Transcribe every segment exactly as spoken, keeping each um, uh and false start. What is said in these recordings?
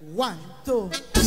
One, two.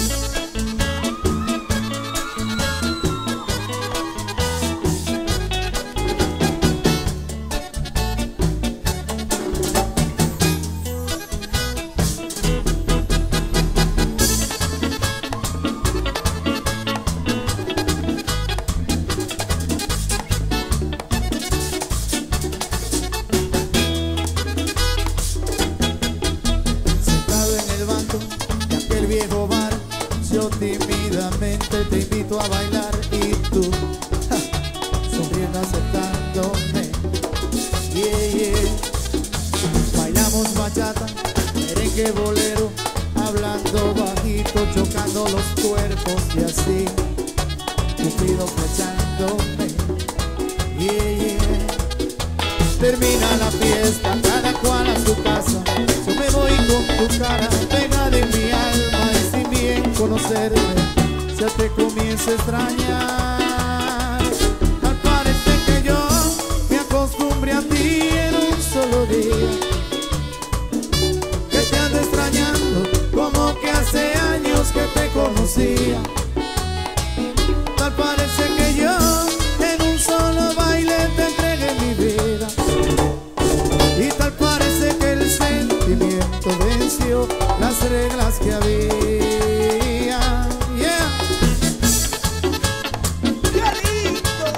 Viejo bar, yo tímidamente te invito a bailar y tú, ja, sonriendo aceptándome. Yeah, yeah. Bailamos bachata, merengue, bolero, hablando bajito, chocando los cuerpos y así, Cupido flechándome. Yeah, yeah. Termina la fiesta, cada cual a su casa. Yo me voy con tu cara pegada en mi alma y sin bien conocerte ya te comienzo a extrañar. Al parecer que yo me acostumbré a ti en un solo día, que te ando extrañando como que hace años que te conocía. Tal parece que yo en un solo baile te entregué mi vida, y tal parece que el sentimiento venció las reglas que había. Yeah. ¡Qué lindo!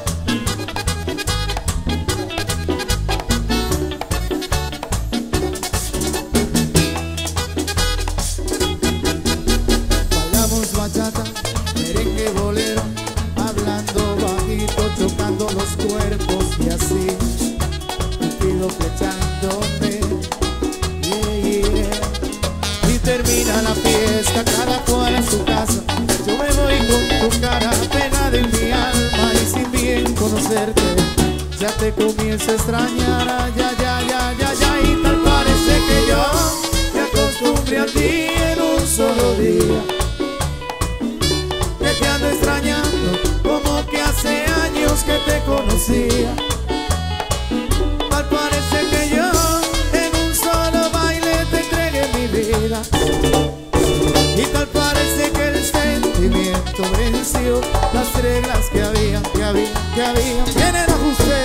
Bailamos bachata, merengue, bolero, hablando bajito, chocando los cuerpos y así, Cupido flechándome. Yeah, yeah. Y termina la fiesta, cada cual a su casa. Yo me voy con tu cara pegada en mi alma y sin bien conocerte ya te comienzo a extrañar. Ay, ay, ay, ay, ay, ay. Y tal parece que yo me acostumbré a ti en un solo día, que te ando extrañando como que hace años que te conocía. Tal parece que yo en un solo baile te entregué mi vida, y tal parece que el sentimiento venció las reglas que había, que había, que había. Viene el ajuste.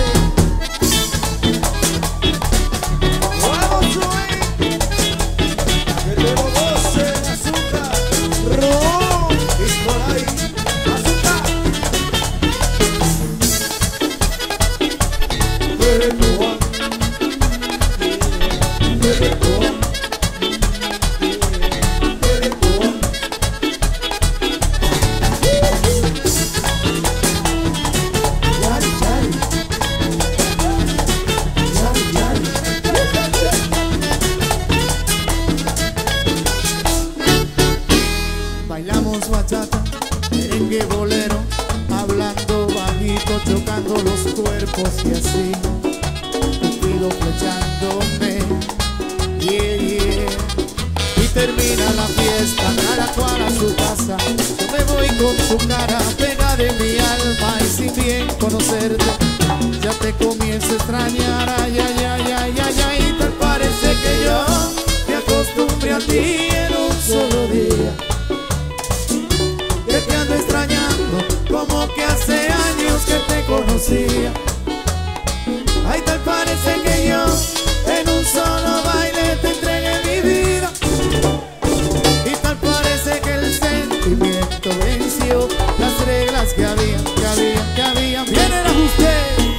¡Vamos, Joey! ¡Que te lo goce, azúcar! ¡Ron! ¡Y por ahí, azúcar! ¡Eres tu Juan! ¡Eres tu Juan! Bailamos bachata, merengue, bolero, hablando bajito, chocando los cuerpos y así, Cupido flechándome. Yeah, yeah. Y termina la fiesta, cada cual a su casa. Yo me voy con tu cara pegada en mi alma y sin bien conocerte ya te comienzo a extrañar. Ay, ay, ay, ay, ay, ay. Y tal parece que yo me acostumbré a ti en un solo día, que te ando extrañando como que hace años que te conocía. Ay, tal parece que yo en un solo baile te entregué mi vida, y tal parece que el sentimiento venció las reglas que había, que había, que había. Viene el ajuste.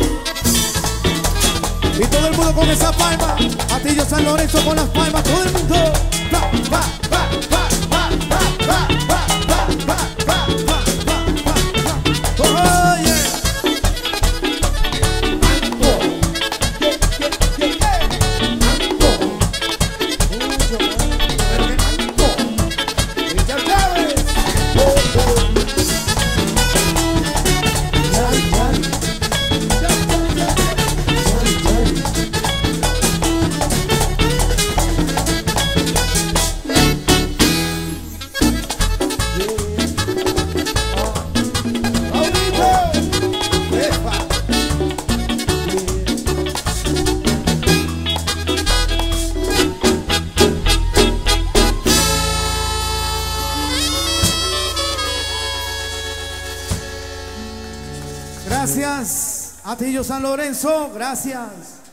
Y todo el mundo con esa palma, Atillo San Lorenzo con las palmas, todo el mundo. Pa, pa, pa, pa, pa, pa, pa, pa, pa, pa, pa, pa, pa, pa. Oye. Mambo. Mambo. Mucho mambo. Y ya sabes. Oh, oh. Yari, yari. Yari, yari. Gracias, Atillo San Lorenzo, gracias.